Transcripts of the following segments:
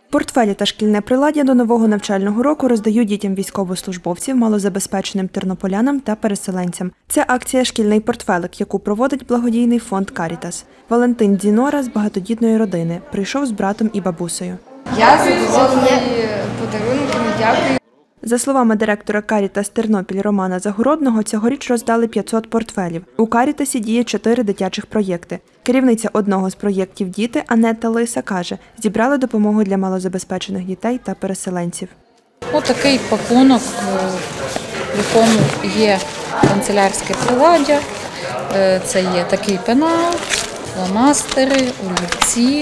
Портфелі та шкільне приладдя до нового навчального року роздають дітям військовослужбовців, малозабезпеченим тернополянам та переселенцям. Це акція «Шкільний портфелик», яку проводить благодійний фонд «Карітас». Валентин Дзінора з багатодітної родини прийшов з братом і бабусею. Я задоволена подарунками, дякую. За словами директора «Карітас Тернопіль» Романа Загородного, цьогоріч роздали 500 портфелів. У «Карітасі» діє 4 дитячих проєкти. Керівниця одного з проєктів «Діти» Анетта Лиса каже, зібрали допомогу для малозабезпечених дітей та переселенців. Ось такий пакунок, в якому є канцелярське приладдя. Це є такий пенал, фломастери, олівці,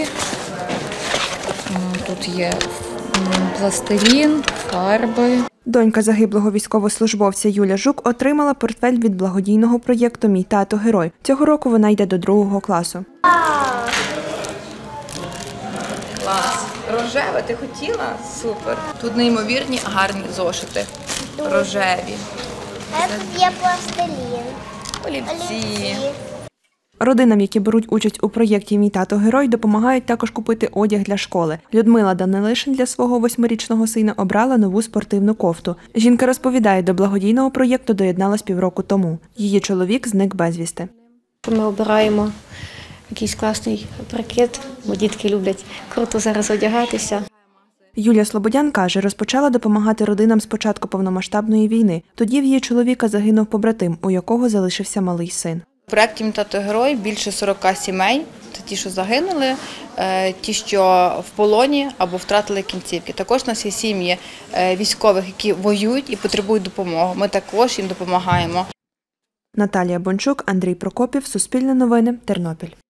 тут є пластилін, фарби. Донька загиблого військовослужбовця Юля Жук отримала портфель від благодійного проєкту «Мій тато – герой». Цього року вона йде до 2 класу. Клас. Рожеве, ти хотіла? Супер. Тут неймовірні гарні зошити. Рожеві. Тут є пластилін. Олівці. Родинам, які беруть участь у проєкті «Мій тато – герой», допомагають також купити одяг для школи. Людмила Данилишин для свого 8-річного сина обрала нову спортивну кофту. Жінка розповідає, до благодійного проєкту доєдналась півроку тому. Її чоловік зник безвісти. Ми обираємо якийсь класний прикид, бо дітки люблять круто зараз одягатися. Юлія Слободян каже, розпочала допомагати родинам з початку повномасштабної війни. Тоді в її чоловіка загинув побратим, у якого залишився малий син. У проєкті «Мій тато – герой» більше 40 сімей. Це ті, що загинули, ті, що в полоні або втратили кінцівки. Також у нас є сім'ї військових, які воюють і потребують допомоги. Ми також їм допомагаємо. Наталія Бончук, Андрій Прокопів, Суспільне новини, Тернопіль.